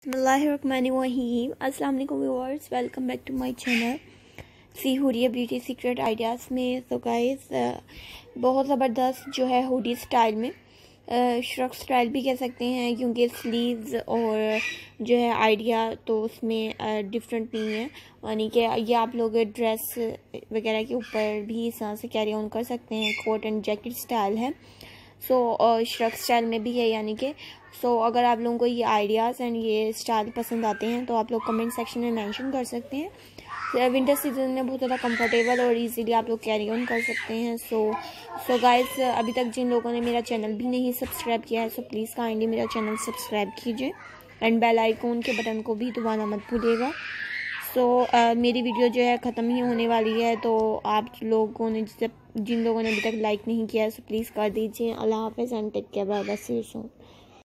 बिस्मिल्लाहिर्रहमानिर्रहीम। अस्सलाम वालेकुम viewers, welcome back to my channel सी हुडिया ब्यूटी सीक्रेट आइडियाज़ में। तो गाइस बहुत ज़बरदस्त जो है हुडी स्टाइल में श्रग स्टाइल भी कह सकते हैं, क्योंकि स्लीव्स और जो है आइडिया तो उसमें डिफरेंट नहीं है, यानी कि ये आप लोग ड्रेस वगैरह के ऊपर भी इस तरह से कैरी ऑन कर सकते हैं। कोट एंड जैकेट स्टाइल है, श्रग स्टाइल में भी है, यानी कि अगर आप लोगों को ये आइडियाज़ एंड ये स्टाइल पसंद आते हैं तो आप लोग कमेंट सेक्शन में मेंशन कर सकते हैं। विंटर सीजन में बहुत ज़्यादा कंफर्टेबल और इजीली आप लोग कैरी ऑन कर सकते हैं। सो गाइस, अभी तक जिन लोगों ने मेरा चैनल भी नहीं सब्सक्राइब किया है, प्लीज़ काइंडली मेरा चैनल सब्सक्राइब कीजिए एंड बेल आइकॉन के बटन को भी दबाना मत भूलिएगा। मेरी वीडियो जो है ख़त्म ही होने वाली है, तो आप लोगों ने जिन लोगों ने अभी तक लाइक नहीं किया है प्लीज़ कर दीजिए। अल्लाह हाफ़िज़ and take care, bye bye, see you soon.